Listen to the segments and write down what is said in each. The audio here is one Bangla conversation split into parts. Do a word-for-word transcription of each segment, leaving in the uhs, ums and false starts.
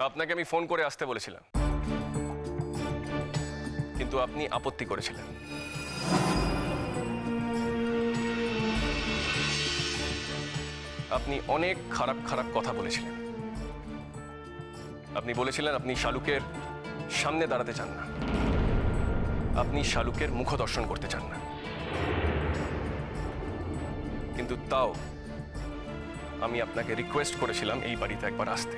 আপনাকে আমি ফোন করে আসতে বলেছিলাম, কিন্তু আপনি আপত্তি করেছিলেন। আপনি অনেক খারাপ খারাপ কথা বলেছিলেন। আপনি বলেছিলেন আপনি শালুকের সামনে দাঁড়াতে চান না, আপনি শালুকের মুখ দর্শন করতে চান না, কিন্তু তাও আমি আপনাকে রিকোয়েস্ট করেছিলাম এই বাড়িতে একবার আসতে।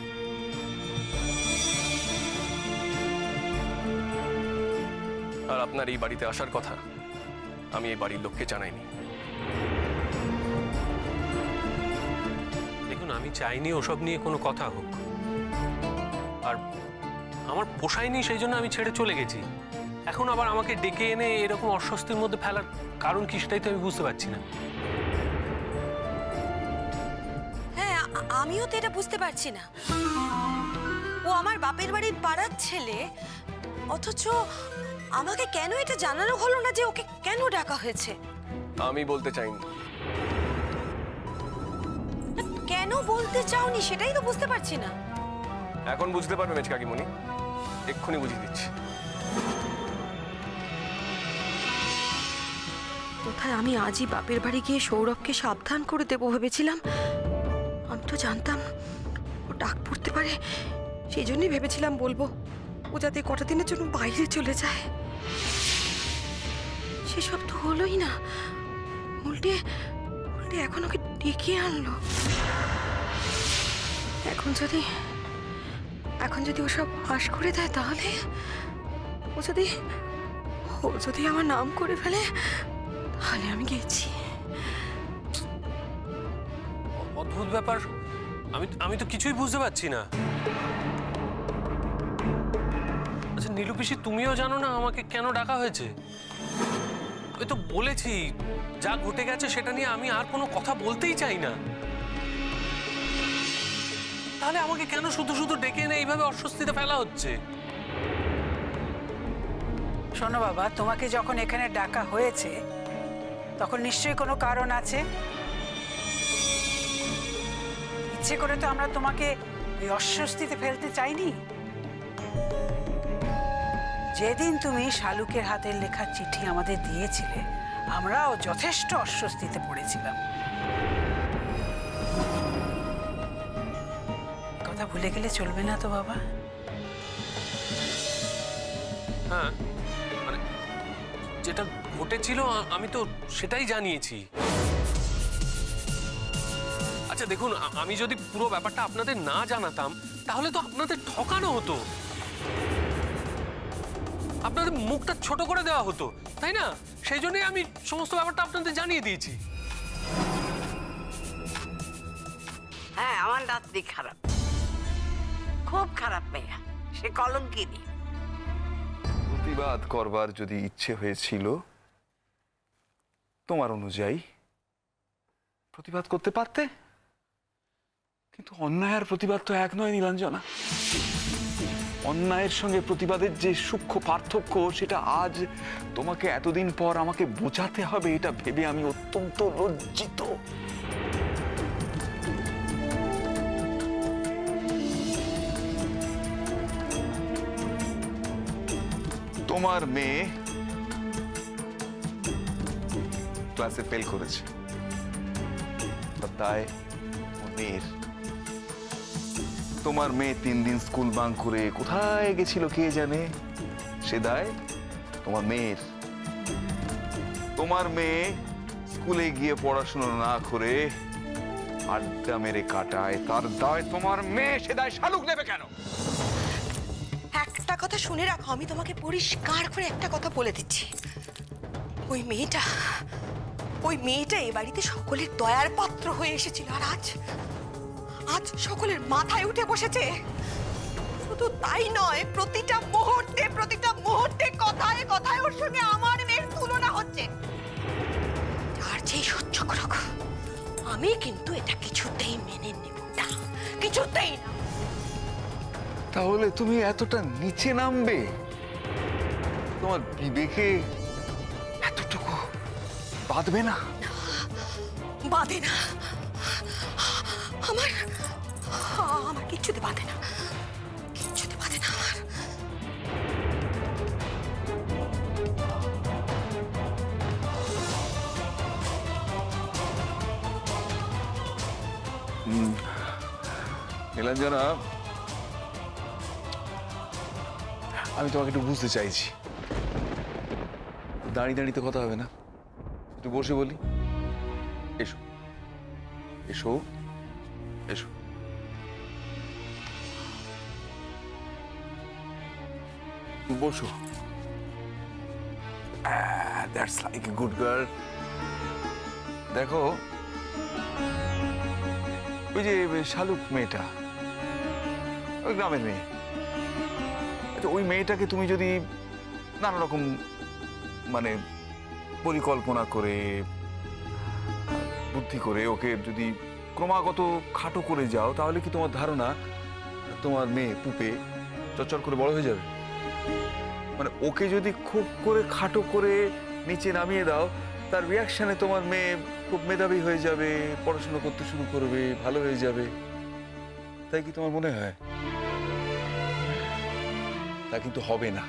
আর আপনার এই বাড়িতে আসার কথা আমি এই বাড়ির লোককে জানাইনি। দেখুন, আমি চাইনি ওসব নিয়ে কোনো কথা হোক, আর আমার পোষায়নি, সেই জন্য আমি ছেড়ে চলে গেছি। এখন আবার আমাকে ডেকে এনে এরকম অস্বস্তির মধ্যে ফেলার কারণ কি, সেটাই তো আমি বুঝতে পারছি না। হ্যাঁ, আমিও তো এটা বুঝতে পারছি না। ও আমার বাপের বাড়ির পাড়ার ছেলে, অথচ আমাকে কেন এটা জানানো হলো না যে ওকে কেন ডাকা হয়েছে? আমি বলতে চাইনি। কেন বলতে চাওনি সেটাই তো বুঝতে পারছি না। এখন বুঝতে পারবে মেজ কাকিমণি, এক্ষুনি বুঝিয়ে দিচ্ছি। কোথায় আমি আজই বাপের বাড়ি গিয়ে সৌরভকে সাবধান করে দেবো ভেবেছিলাম। আমি তো জানতাম ও ডাক পড়তে পারে, সেই জন্যই ভেবেছিলাম বলবো, ও যাতে কটা দিনের জন্য বাইরে চলে যায়। সেসব তো হলোই না, উল্টে উল্টে এখন ওকে ডেকে আনলো। এখন যদি এখন যদি ওসব ফাঁস করে দেয়, তাহলে ও যদি ও যদি আমার নাম করে ফেলে, তাহলে আমি গেছি। অদ্ভুত ব্যাপার, আমি আমি তো কিছুই বুঝতে পারছি না। আচ্ছা নীলু পিসি, তুমিও জানো না আমাকে কেন ডাকা হয়েছে? ওই তো বলেছি, যা ঘটে গেছে সেটা নিয়ে আমি আর কোনো কথা বলতেই চাই না। তাহলে আমাকে কেন শুধু শুধু ডেকে এনে এইভাবে অস্বস্তিতে ফেলা হচ্ছে? শোনো বাবা, তোমাকে যখন এখানে ডাকা হয়েছে তখন নিশ্চয়ই কোনো কারণ আছে। ইচ্ছে করে তো আমরা তোমাকে এই অস্বস্তিতে ফেলতে চাইনি। যেদিন তুমি শালুকের হাতের লেখা চিঠি আমাদের দিয়েছিলে, আমরাও যথেষ্ট অস্বস্তিতে পড়েছিলাম। কথা ভুলে গেলে চলবে না তো বাবা। হ্যাঁ, মানে যেটা ঘটেছিল আমি তো সেটাই জানিয়েছি। আচ্ছা দেখুন, আমি যদি পুরো ব্যাপারটা আপনাদের না জানাতাম, তাহলে তো আপনাদের ঠকানো হতো, আপনাদের মুখটা ছোট করে দেওয়া হতো, তাই না? সেই জন্যই আমি সমস্ত ব্যাপারটা আপনাদের জানিয়ে দিয়েছি। হ্যাঁ, আমার নাতনি খারাপ, খুব খারাপ মেয়ে, সে কলঙ্কিনী। প্রতিবাদ করবার যদি ইচ্ছে হয়েছিল তোমার অনুযায়ী, প্রতিবাদ করতে পারতে, কিন্তু অন্যায় আর প্রতিবাদ তো এক নয় নীলাঞ্জনা। অন্যায়ের সঙ্গে প্রতিবাদের যে সূক্ষ্ম পার্থক্য, সেটা আজ তোমাকে এতদিন পর আমাকে বোঝাতে হবে, এটা ভেবে আমি অত্যন্ত লজ্জিত। তোমার মেয়ে ক্লাসে ফেল করেছে, তাই মেয়ের তোমার মেয়ে তিন দিন স্কুল বাঙ্ক করে কোথায় গেছিল কে জানে, সে দায় তোমার মেয়ের। তোমার মেয়ে স্কুলে গিয়ে পড়াশোনা না করে আড্ডা মেরে কাটায়, তার দায় তোমার মেয়ে, সে দায় শালুক নেবে কেন? একটা কথা শুনে রাখো, আমি তোমাকে পরিষ্কার করে একটা কথা বলে দিচ্ছি। ওই মেয়েটা ওই মেয়েটা এ বাড়িতে সকলের দয়ার পাত্র হয়ে এসেছিল, আর আজ আজ সকলের মাথায় উঠে বসেছে। শুধু তাই নয়, প্রতিটা মুহূর্তে প্রতিটা মুহূর্তে কথায় কথায় ওর সঙ্গে আমার মেয়ের তুলনা হচ্ছে। আর যেই সহ্য করুক, আমি কিন্তু এটা কিছুতেই মেনে নেব না, কিছুতেই না। তাহলে তুমি এতটা নিচে নামবে? তোমার বিবেকে এতটুকু বাঁধবে না? বাঁধে না, আমার আমার কিচ্ছুতে বাঁধে না। না আমার। নীলাঞ্জনা, আমি তোমাকে একটু বুঝতে চাইছি। দাঁড়িয়ে দাঁড়িয়ে তো কথা হবে না, একটু বসে বলি। এসো এসো এসো। বসো। That's like a good girl. দেখো, ওই যে শালুক মেয়েটা, ওই গ্রামের মেয়ে, আচ্ছা ওই মেয়েটাকে তুমি যদি নানা রকম মানে পরিকল্পনা করে বুদ্ধি করে ওকে যদি ক্রমাগত খাটো করে যাও, তাহলে কি তোমার ধারণা তোমার মেয়ে পুপে চচ্চর করে বড় হয়ে যাবে? মানে ওকে যদি খুব করে খাটো করে নিচে নামিয়ে দাও, তার রিয়াকশনে তোমার মেয়ে খুব মেধাবী হয়ে যাবে, পড়াশোনা করতে শুরু করবে, ভালো হয়ে যাবে। তাই কি তোমার মনে হয়? তা কিন্তু হবে না।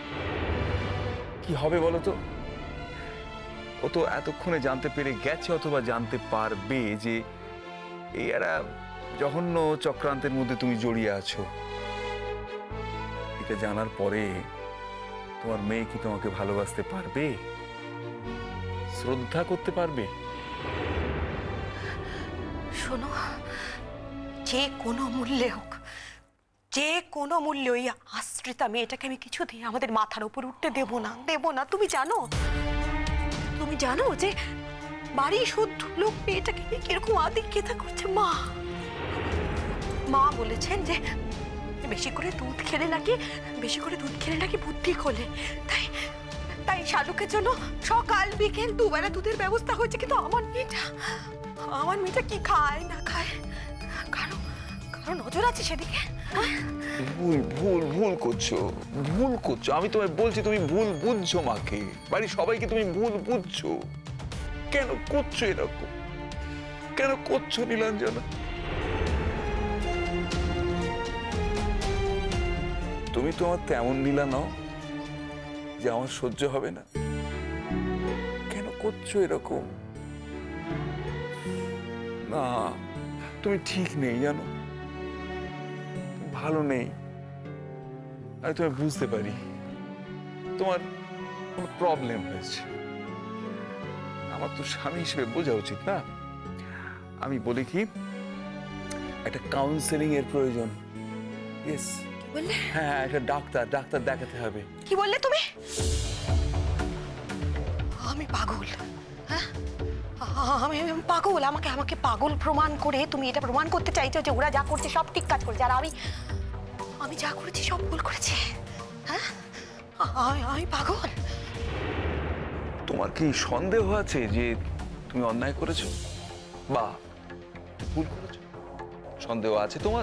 কি হবে বলো তো? ও তো এতক্ষণে জানতে পেরে গেছে অথবা জানতে পারবে যে এই একটা জঘন্য চক্রান্তের মধ্যে তুমি জড়িয়ে আছো। এটা জানার পরে তোমার মেয়ে কি তোমাকে ভালোবাসতে পারবে, শ্রদ্ধা করতে পারবে? শোনো, যে কোনো মূল্যে হোক, যে কোনো মূল্যে ওই আশ্রিতা মেয়েটাকে আমি কিছুতেই আমাদের মাথার উপর উঠতে দেব না, দেব না। তুমি জানো, তুমি জানো যে বাড়ি শুদ্ধ লোক মেয়েটাকে নিয়ে কিরকম আদিক্ষেতা করছে। মা মা বলেছেন যে বেশি করে দুধ খেলে নাকি বেশি করে দুধ খেলে নাকি বুদ্ধি খোলে। তাই তাই শালুকের জন্য সকাল বিকেল দুবেলা দুধের ব্যবস্থা হয়েছে। কিন্তু আমার মেয়েটা আমার মেয়েটা কি খায় না খায়, কারো কারো নজর আছে সেদিকে? ভুল ভুল ভুল করছো, ভুল করছো। আমি তোমায় বলছি তুমি ভুল বুঝছো মাকে, বাড়ির সবাইকে তুমি ভুল বুঝছো। কেন করছো এরকম? কেন করছো নীলাঞ্জনা? তুমি তো আমার তেমন নীলা নাও যে আমার সহ্য হবে না। কেন করছো এরকম? না, তুমি ঠিক নেই, জানো, ভালো নেই। আমি তোমায় বুঝতে পারি, তোমার কোনো প্রবলেম হয়েছে। আমার তো স্বামী হিসেবে বোঝা উচিত না? আমি বলি কি, একটা কাউন্সেলিং এর প্রয়োজন। ইয়েস, বললে? হ্যাঁ, একটা ডাক্তার ডাক্তার দেখাতে হবে। কি বললে তুমি? আমি পাগল? হ্যাঁ, আমি পাগল? আমাকে আমাকে পাগল প্রমাণ করে তুমি এটা প্রমাণ করতে চাইছো যে ওরা যা করছে সব ঠিক কাজ করছে, আর আমি আমি যা করেছি সব ভুল করেছি? হ্যাঁ, আমি পাগল? তোমার কি সন্দেহ আছে যে তুমি অন্যায় করেছো বা ভুল করেছো? সন্দেহ আছে তোমার?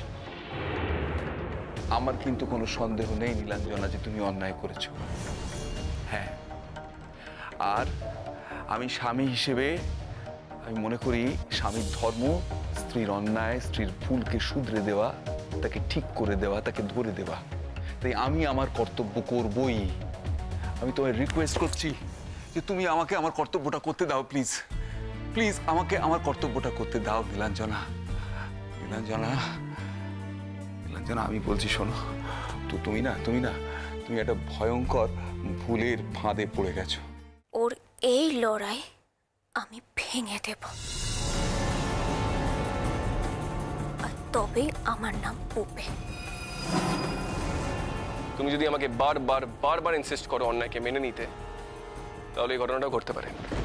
আমার কিন্তু কোনো সন্দেহ নেই নীলাঞ্জনা যে তুমি অন্যায় করেছো। হ্যাঁ, আর আমি স্বামী হিসেবে আমি মনে করি স্বামীর ধর্ম স্ত্রীর অন্যায়, স্ত্রীর ভুলকে শুধরে দেওয়া, তাকে ঠিক করে দেওয়া, তাকে ধরে দেওয়া। তাই আমি আমার কর্তব্য করবই। আমি তোমায় রিকোয়েস্ট করছি যে তুমি আমাকে আমার কর্তব্যটা করতে দাও, প্লিজ প্লিজ আমাকে আমার কর্তব্যটা করতে দাও নীলাঞ্জনা। নীলাঞ্জনা নীলাঞ্জনা আমি বলছি শোনো, তো তুমি না তুমি না তুমি একটা ভয়ঙ্কর ভুলের ফাঁদে পড়ে গেছো। ওর এই লড়াই আমি ভেঙে দেব, আর তবেই আমার নাম পুপে। তুমি যদি আমাকে বারবার বারবার ইনসিস্ট করো অন্যায়কে মেনে নিতে, তাহলে এই ঘটনাটা ঘটতে পারে।